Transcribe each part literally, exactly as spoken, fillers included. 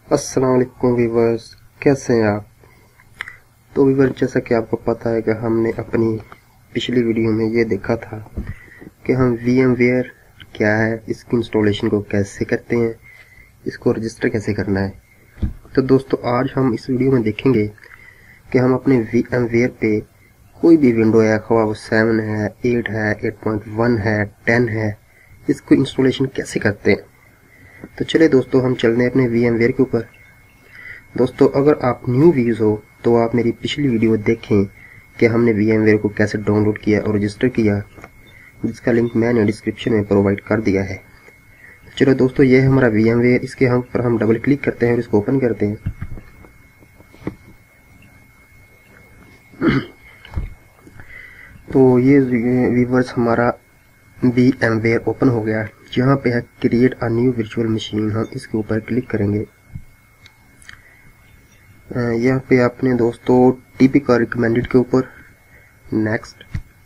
अस्सलाम वालेकुम व्यूवर्स, कैसे हैं आप। तो व्यूवर, जैसा कि आपको पता है कि हमने अपनी पिछली वीडियो में ये देखा था कि हम वी एम वेयर क्या है, इसकी इंस्टॉलेशन को कैसे करते हैं, इसको रजिस्टर कैसे करना है। तो दोस्तों, आज हम इस वीडियो में देखेंगे कि हम अपने वी एम वेयर पे कोई भी विंडो है, खवा वो सेवन है, एट है, एट पॉइंट वन है, टेन है, इसको इंस्टॉलेशन कैसे करते हैं। तो चले दोस्तों, हम चल रहे हैं अपने वी एम वेयर के ऊपर। दोस्तों, अगर आप न्यू व्यूज हो तो आप मेरी पिछली वीडियो देखें कि हमने वी एम वेयर को कैसे डाउनलोड किया और रजिस्टर किया, जिसका लिंक मैंने डिस्क्रिप्शन में प्रोवाइड कर दिया है। तो चलो दोस्तों, ये है हमारा वी एम वेयर। इसके हम पर हम डबल क्लिक करते हैं और इसको ओपन करते हैं। तो ये व्यूवर्स, हमारा वी एम वेयर ओपन हो गया। यहाँ पे है create a new virtual machine, हम इसके ऊपर क्लिक करेंगे। यहाँ पे आपने दोस्तों टिपिकल रिकमेंडेड के ऊपर नेक्स्ट।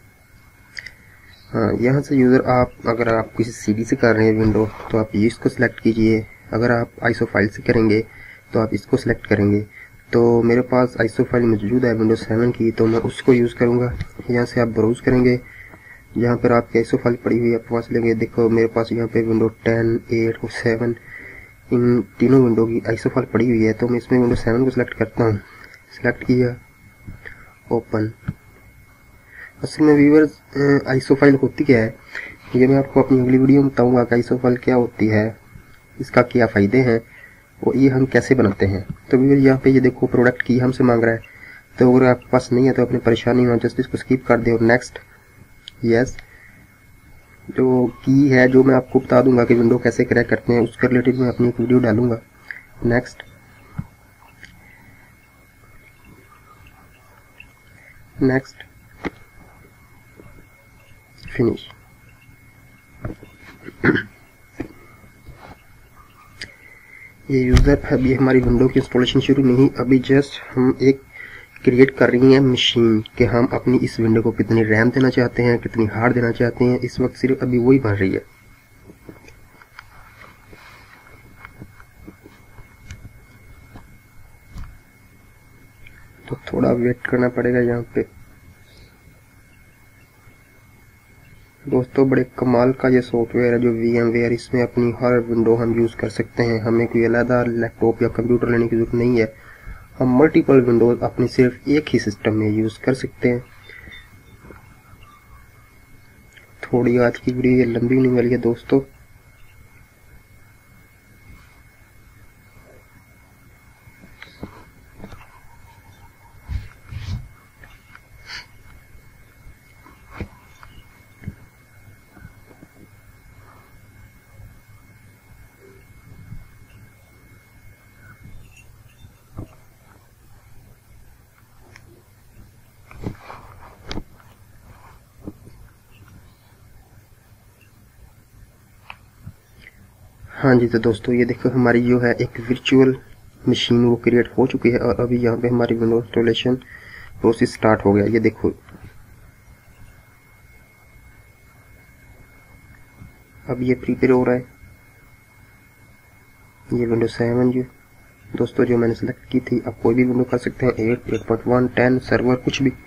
हाँ, यहाँ से यूज़र आप अगर आप किसी सीडी से कर रहे हैं विंडो तो आप इसको सिलेक्ट कीजिए। अगर आप आईसो फाइल से करेंगे तो आप इसको सिलेक्ट करेंगे। तो मेरे पास आईसो फाइल मौजूद है विंडो सेवन की, तो मैं उसको यूज़ करूँगा। यहाँ से आप ब्राउज करेंगे, यहाँ पर आपकी आईसो फाइल पड़ी हुई है, आप पास लेंगे। देखो मेरे पास यहाँ पे विंडो टेन, एट और सेवन, इन तीनों विंडो की आईसो फाइल पड़ी हुई है। तो मैं इसमें विंडो सेवन को सिलेक्ट करता हूँ। सिलेक्ट किया, ओपन। असल में व्यूअर्स, आईसो फाइल होती क्या है, ये मैं आपको अपनी अगली वीडियो में बताऊंगा कि आईसो फाइल क्या होती है, इसका क्या फ़ायदे हैं और ये हम कैसे बनाते हैं। तो व्यूअर, यहाँ पे ये देखो प्रोडक्ट की हमसे मांग रहा है। तो अगर आपके पास नहीं है तो अपनी परेशानी में जस्ट इसको स्किप कर दे और नेक्स्ट। यस, जो की है जो मैं आपको बता दूंगा कि विंडो कैसे क्रैक करते हैं, उसके रिलेटेड मैं अपनी एक वीडियो डालूंगा। Next, next, finish. ये यूज़र, अभी हमारी विंडो की इंस्टॉलेशन शुरू नहीं, अभी जस्ट हम एक क्रिएट कर रही हैं मशीन कि हम अपनी इस विंडो को कितनी रैम देना चाहते हैं, कितनी हार्ड देना चाहते हैं। इस वक्त सिर्फ अभी वही बन रही है। तो थोड़ा वेट करना पड़ेगा यहाँ पे। दोस्तों, बड़े कमाल का ये सॉफ्टवेयर है जो वी एम वेयर, इसमें अपनी हर विंडो हम यूज़ कर सकते हैं। हमें कोई अलग लैपटॉप या कंप्यूटर लेने की जरूरत नहीं है। हम मल्टीपल विंडोज अपने सिर्फ एक ही सिस्टम में यूज़ कर सकते हैं। थोड़ी आज की वीडियो ये लंबी होने वाली है दोस्तों। हाँ जी, तो दोस्तों ये देखो हमारी जो है एक वर्चुअल मशीन वो क्रिएट हो चुकी है और अभी यहाँ पे हमारी विंडो इंस्टॉलेशन प्रोसेस स्टार्ट हो गया। ये देखो, अब ये प्रिपेयर हो रहा है। ये विंडो सेवन जो दोस्तों जो मैंने सेलेक्ट की थी, आप कोई भी विंडो कर सकते हैं, eight, eight point one, ten, server, कुछ भी।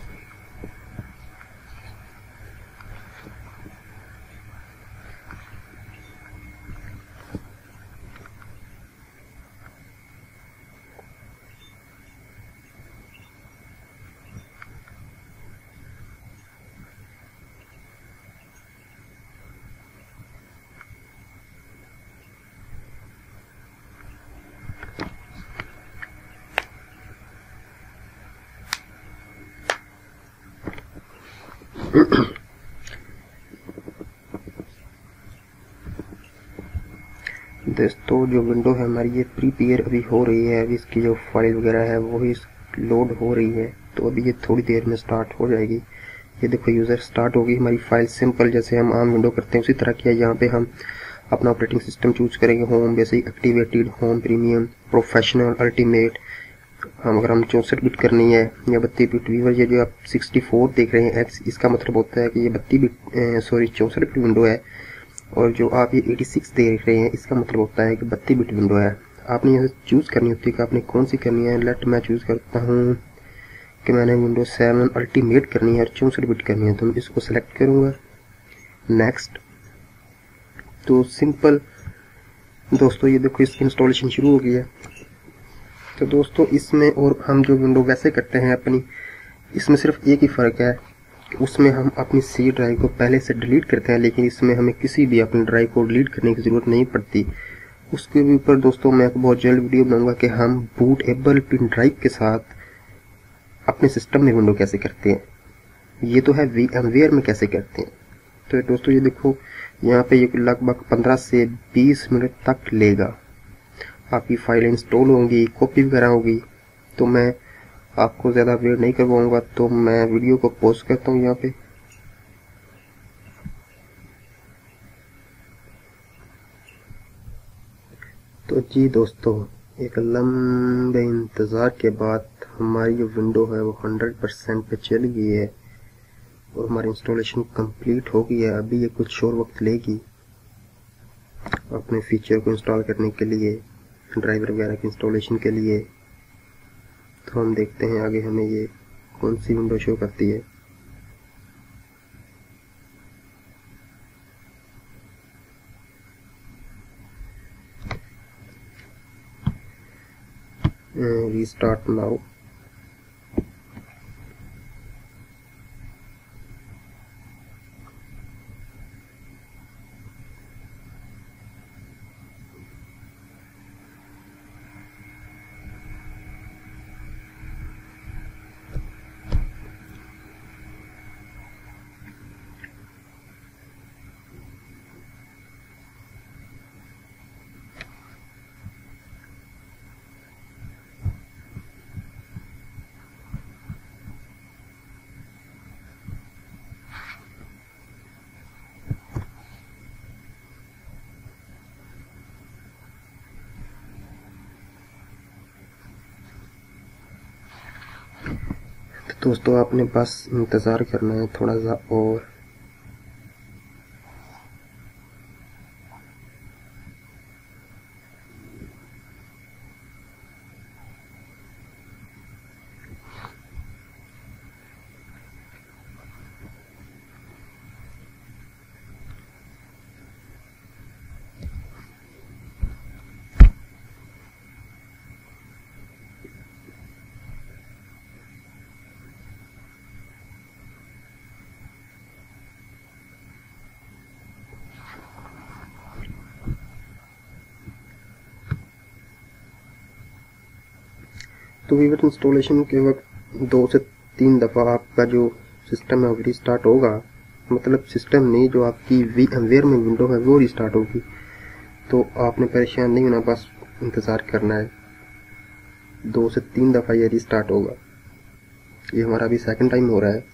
दोस्तों, जो विंडो है हमारी ये प्रीपेयर अभी हो रही है। अभी इसकी जो फाइल वगैरह है वो ही लोड हो रही है, तो अभी ये थोड़ी देर में स्टार्ट हो जाएगी। ये देखो यूज़र, स्टार्ट होगी हमारी फाइल। सिंपल जैसे हम आम विंडो करते हैं उसी तरह की है। यहाँ पे हम अपना ऑपरेटिंग सिस्टम चूज करेंगे, home basic, activated, home premium, professional, ultimate. हम अगर हम चौंसठ बिट करनी है या बत्तीस बिट। व्यूअर, ये जो आप सिक्सटी फोर देख रहे हैं एक्स, इसका मतलब होता है कि ये बत्तीस बिट सॉरी चौंसठ बिट विंडो है। और जो आप ये छियासी देख रहे हैं इसका मतलब होता है कि बत्तीस बिट विंडो है। आपने यहाँ से चूज़ करनी होती है कि आपने कौन सी करनी है। लेट मैं चूज़ करता हूँ कि मैंने विंडोज सेवन अल्टीमेट करनी है और चौंसठ बिट करनी है, तो मैं इसको सेलेक्ट करूँगा। नेक्स्ट। तो सिंपल दोस्तों ये देखो इसकी इंस्टॉलेशन शुरू हो गई है। तो दोस्तों इसमें और हम जो विंडो वैसे करते हैं अपनी, इसमें सिर्फ एक ही फ़र्क है कि उसमें हम अपनी सी ड्राइव को पहले से डिलीट करते हैं, लेकिन इसमें हमें किसी भी अपनी ड्राइव को डिलीट करने की ज़रूरत नहीं पड़ती। उसके भी ऊपर दोस्तों मैं एक बहुत जल्द वीडियो बनाऊंगा कि हम बूटेबल पिन ड्राइव के साथ अपने सिस्टम में विंडो कैसे करते हैं। ये तो है वीएमवेयर में कैसे करते हैं। तो दोस्तों ये देखो यहाँ पे ये लगभग पंद्रह से बीस मिनट तक लेगा, आपकी फाइल इंस्टॉल होंगी, कॉपी वगैरह होगी। तो मैं आपको ज़्यादा वेट नहीं करवाऊंगा, तो मैं वीडियो को पॉज करता हूँ यहाँ पे। तो जी दोस्तों एक लंबे इंतज़ार के बाद हमारी जो विंडो है वो हंड्रेड परसेंट पे चल गई है और हमारी इंस्टॉलेशन कंप्लीट हो गई है। अभी ये कुछ और वक्त लेगी अपने फीचर को इंस्टॉल करने के लिए, ड्राइवर वगैरह की इंस्टॉलेशन के लिए। तो हम देखते हैं आगे हमें ये कौन सी विंडो शो करती है। Restart now. दोस्तों आपने बस इंतज़ार करना है थोड़ा सा और। तो वीवर इंस्टॉलेशन के वक्त दो से तीन दफ़ा आपका जो सिस्टम है वो रिस्टार्ट होगा, मतलब सिस्टम नहीं, जो आपकी वीएमवेयर में विंडो है वो रिस्टार्ट होगी। तो आपने परेशान नहीं होना, बस इंतज़ार करना है। दो से तीन दफ़ा ये रिस्टार्ट होगा। ये हमारा अभी सेकंड टाइम हो रहा है।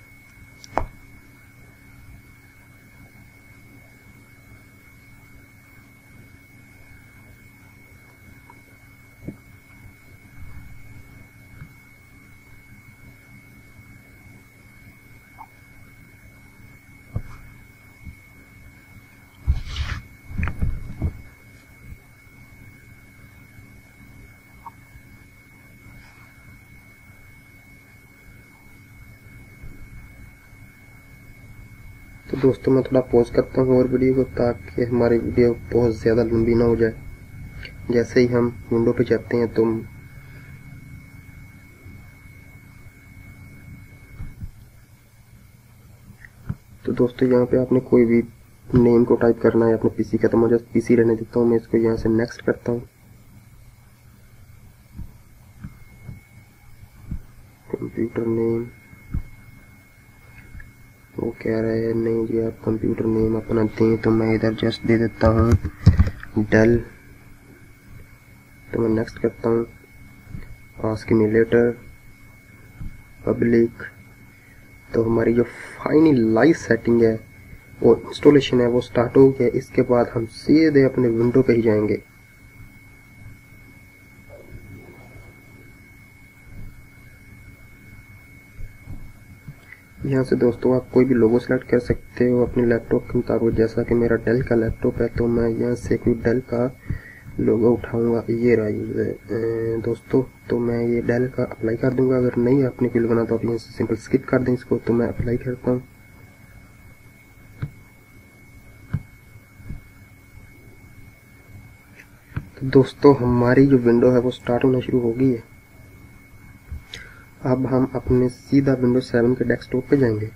तो दोस्तों मैं थोड़ा पॉज करता हूँ और वीडियो को, ताकि हमारी वीडियो बहुत ज़्यादा लंबी ना हो जाए। जैसे ही हम विंडो पे जाते हैं तो तो दोस्तों यहाँ पे आपने कोई भी नेम को टाइप करना है अपने पीसी का, तो मैं जस्ट पीसी रहने देता हूँ। मैं इसको यहाँ से नेक्स्ट करता हूँ। कंप्यूटर नेम वो कह रहा है नहीं जी आप कंप्यूटर नेम अपना दें, तो मैं इधर जस्ट दे देता हूँ डेल। तो मैं नेक्स्ट करता हूँ। Ask me later public. तो हमारी जो फाइनलाइज सेटिंग है और इंस्टॉलेशन है वो स्टार्ट हो गया। इसके बाद हम सीधे अपने विंडो पे ही जाएंगे। यहाँ से दोस्तों आप कोई भी लोगो सेलेक्ट कर सकते हो अपने लैपटॉप के मुताबिक। जैसा कि मेरा डेल का लैपटॉप है तो मैं यहाँ से कोई डेल का लोगो उठाऊंगा, ये रहा यूजर दोस्तों। तो मैं ये डेल का अप्लाई कर दूंगा। अगर नहीं आपने फील्ड बना तो आप यहाँ से सिंपल स्किप कर दें इसको। तो मैं अप्लाई करता हूँ। तो दोस्तों हमारी जो विंडो है वो स्टार्ट होना शुरू हो गई है। अब हम अपने सीधा विंडोज सेवन के डेस्कटॉप पे जाएंगे।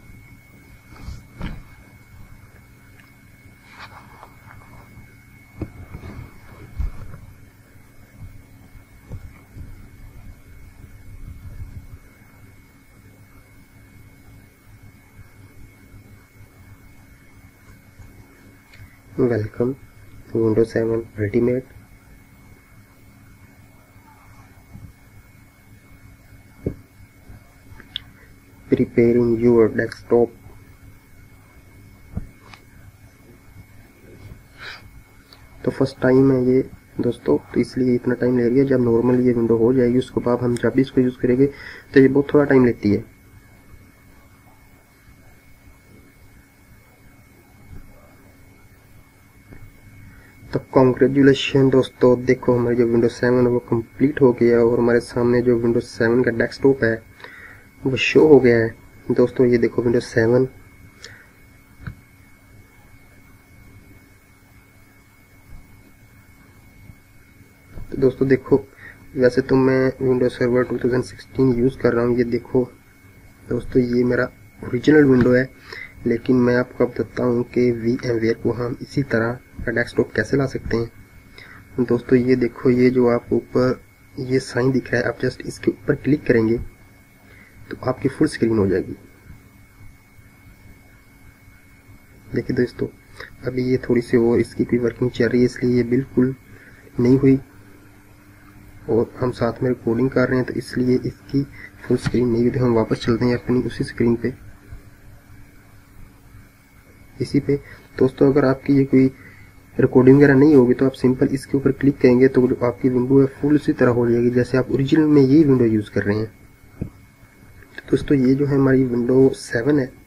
Welcome to Windows seven ultimate. Preparing your desktop. तो फर्स्ट टाइम है ये दोस्तों, तो इसलिए इतना टाइम ले रही है। जब नॉर्मल ये विंडो हो जाएगी उसके बाद हम जब भी इसको यूज़ करेंगे तो ये बहुत थोड़ा टाइम लेती है। तो कॉन्ग्रेचुलेशन दोस्तों, देखो हमारी जो विंडोज सेवन है वो कंप्लीट हो गया और हमारे सामने जो विंडोज सेवन का डेस्कटॉप है वो शो हो गया है दोस्तों। ये देखो विंडोज सेवन। तो दोस्तों देखो, वैसे तो मैं Windows server two thousand sixteen use कर रहा हूँ। ये देखो दोस्तों, ये मेरा ओरिजिनल विंडो है, लेकिन मैं आपको अब बताता हूँ कि वी एम वेयर को हम इसी तरह का डेस्कटॉप कैसे ला सकते हैं। दोस्तों ये देखो, ये जो आपको ऊपर ये साइन दिख रहा है, आप जस्ट इसके ऊपर क्लिक करेंगे तो आपकी फुल स्क्रीन हो जाएगी। देखिए दोस्तों, अभी ये थोड़ी सी और इसकी कोई वर्किंग चल रही है, इसलिए ये बिल्कुल नहीं हुई और हम साथ में रिकॉर्डिंग कर रहे हैं तो इसलिए इसकी फुल स्क्रीन नहीं हुई। तो हम वापस चलते हैं अपनी उसी स्क्रीन पे, इसी पे। दोस्तों अगर आपकी ये कोई रिकॉर्डिंग वगैरह नहीं होगी तो आप सिंपल इसके ऊपर क्लिक करेंगे तो जो आपकी विंडो है फुल उसी तरह हो जाएगी जैसे आप ओरिजिनल में यही विंडो यूज़ कर रहे हैं। तो दोस्तों ये जो है हमारी विंडो सेवन है।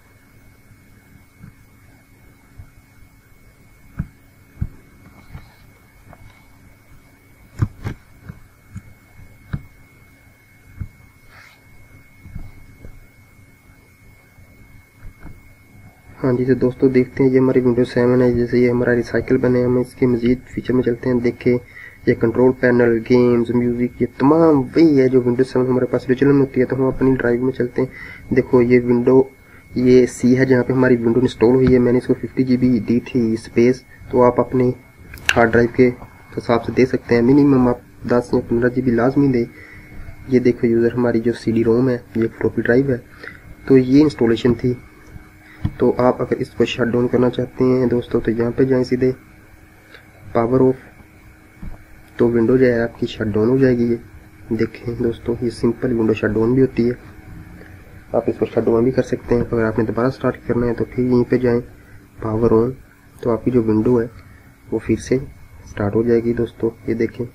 हाँ जी, तो दोस्तों देखते हैं ये हमारी विंडोज सेवन है। जैसे ये हमारा रिसाइकल बने, हम इसके मजीद फीचर में चलते हैं। देखें ये कंट्रोल पैनल, गेम्स, म्यूजिक, ये तमाम वही है जो विंडोज सेवन हमारे पास ओरिजिनल में होती है। तो हम अपनी ड्राइव में चलते हैं। देखो ये विंडो ये सी है जहाँ पे हमारी विंडो इंस्टॉल हुई है। मैंने इसको फिफ्टी जी बी दी थी स्पेस, तो आप अपने हार्ड ड्राइव के हिसाब से दे सकते हैं। मिनिमम आप दस या पंद्रह जी बी लाजमी दे। ये देखो यूज़र हमारी जो सी डी रोम है, ये फ्लॉपी ड्राइव है। तो ये इंस्टॉलेशन थी। तो आप अगर इसको शट डाउन करना चाहते हैं दोस्तों तो यहाँ पे जाएं सीधे पावर ऑफ, तो विंडो जो है आपकी शट डाउन हो जाएगी। ये देखें दोस्तों, ये सिंपल विंडो शट डाउन भी होती है। आप इसको शट डाउन भी कर सकते हैं। अगर आपने दोबारा स्टार्ट करना है तो फिर यहीं पे जाएं पावर ऑन, तो आपकी जो विंडो है वो फिर से स्टार्ट हो जाएगी दोस्तों। ये देखें,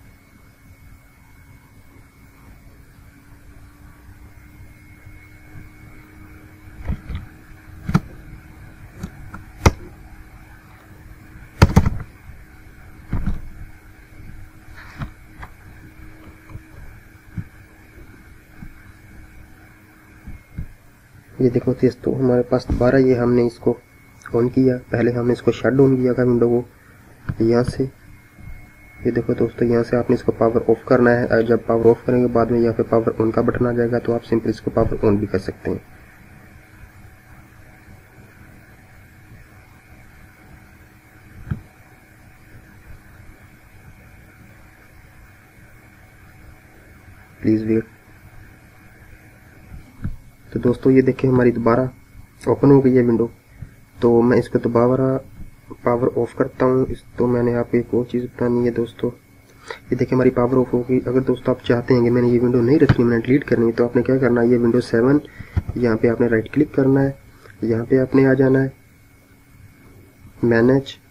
ये देखो दोस्तों हमारे पास दोबारा ये हमने इसको ऑन किया। पहले हमने इसको शट डाउन किया था विंडो को यहाँ से। ये देखो दोस्तों, यहाँ से आपने इसको पावर ऑफ करना है। जब पावर ऑफ करेंगे बाद में यहाँ पे पावर ऑन का बटन आ जाएगा, तो आप सिंपल इसको पावर ऑन भी कर सकते हैं। Please wait. तो दोस्तों ये देखिए हमारी दोबारा ओपन हो गई है विंडो। तो मैं इसको दोबारा पावर ऑफ करता हूँ। इस तो मैंने आपको एक और चीज़ बतानी है दोस्तों। ये देखिए हमारी पावर ऑफ हो गई। अगर दोस्तों आप चाहते हैं कि मैंने ये विंडो नहीं रखनी, मैंने डिलीट करनी है, तो आपने क्या करना है, ये विंडो सेवन यहाँ पे आपने राइट क्लिक करना है। यहाँ पे आपने आ जाना है मैनेज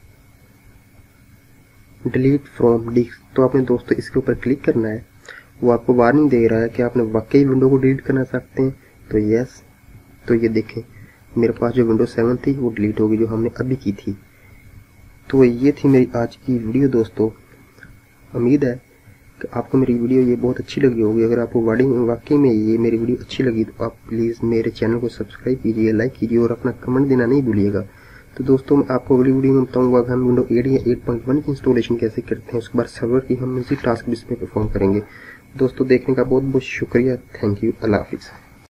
डिलीट फ्रॉम डिस्क। तो आपने दोस्तों इसके ऊपर क्लिक करना है। वो आपको वार्निंग दे रहा है कि आपने वाकई विंडो को डिलीट करना चाहते हैं, तो यस। तो ये देखें मेरे पास जो विंडो सेवन थी वो डिलीट होगी, जो हमने अभी की थी। तो ये थी मेरी आज की वीडियो दोस्तों। उम्मीद है कि आपको मेरी वीडियो ये बहुत अच्छी लगी होगी। अगर आपको वाकई में ये मेरी वीडियो अच्छी लगी तो आप प्लीज़ मेरे चैनल को सब्सक्राइब कीजिए, लाइक कीजिए और अपना कमेंट देना नहीं भूलिएगा। तो दोस्तों मैं आपको अगली वीडियो में बताऊंगा कि हम विंडो एट या एट पॉइंट वन की इंस्टॉलेशन कैसे करते हैं। उसके बाद सर्वर की हम इसी टास्क बेस पे परफॉर्म करेंगे। दोस्तों देखने का बहुत बहुत शुक्रिया। Thank you. अल्लाह हाफिज़।